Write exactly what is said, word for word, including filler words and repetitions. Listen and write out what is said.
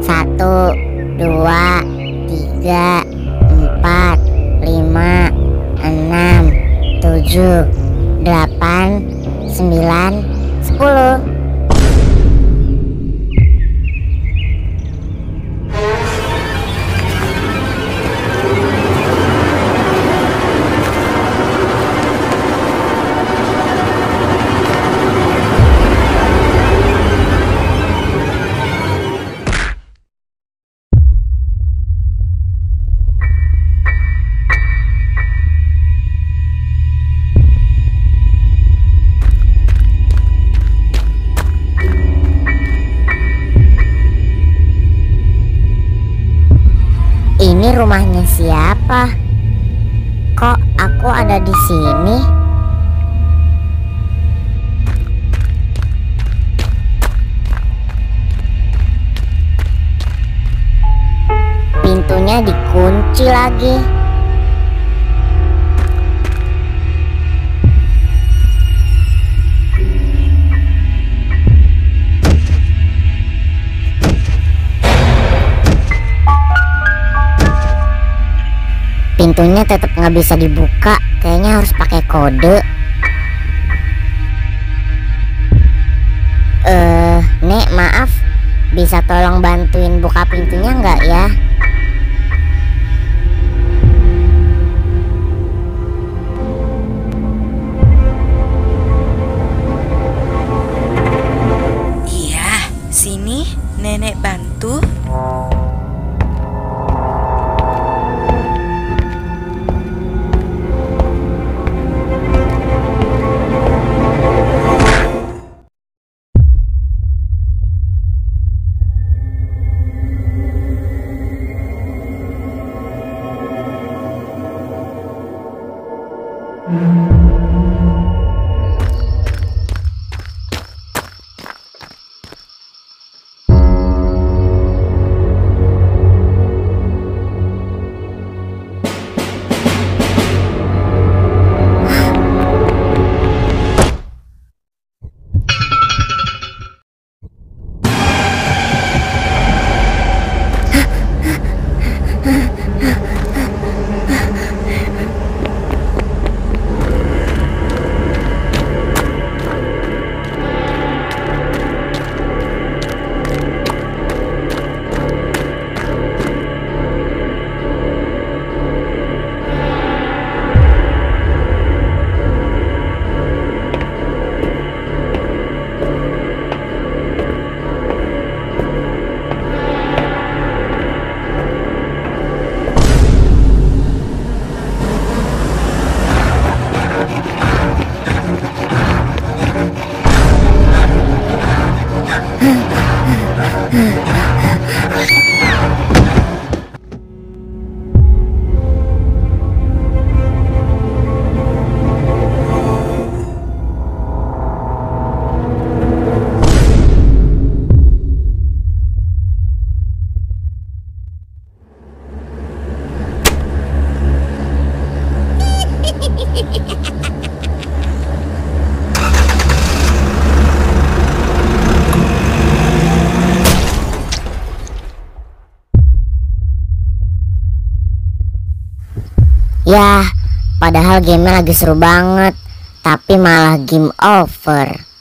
Satu, dua, tiga, empat, lima, enam, tujuh, delapan, sembilan, sepuluh. Ini rumahnya siapa? Kok aku ada di sini? Pintunya dikunci lagi. Pintunya tetap nggak bisa dibuka, kayaknya harus pakai kode. Eh, Nek, maaf, bisa tolong bantuin buka pintunya nggak ya? Iya, sini nenek bantu. Yah, padahal gamenya lagi seru banget, tapi malah game over.